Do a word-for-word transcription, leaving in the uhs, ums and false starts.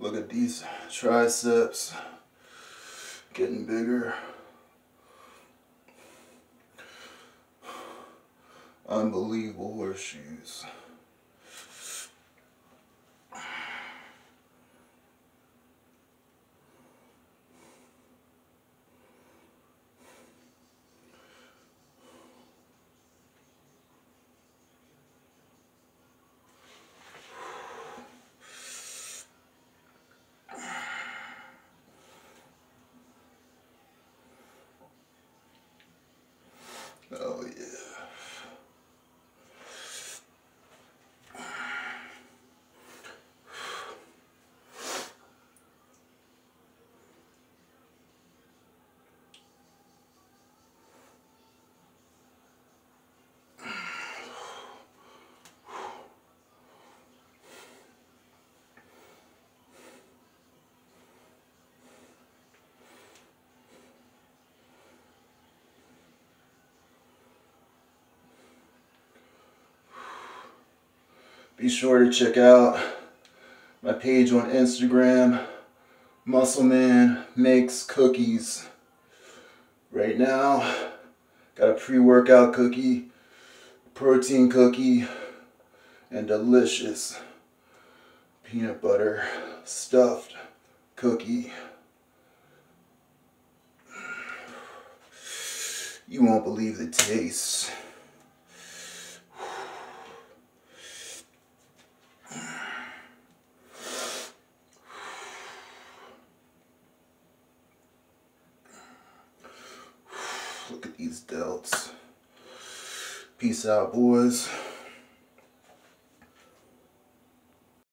Look at these triceps getting bigger. Unbelievable horseshoes. Oh yeah. Be sure to check out my page on Instagram, Muscleman Makes Cookies. Right now, got a pre-workout cookie, protein cookie, and delicious peanut butter stuffed cookie. You won't believe the taste. Look at these delts. Peace out, boys.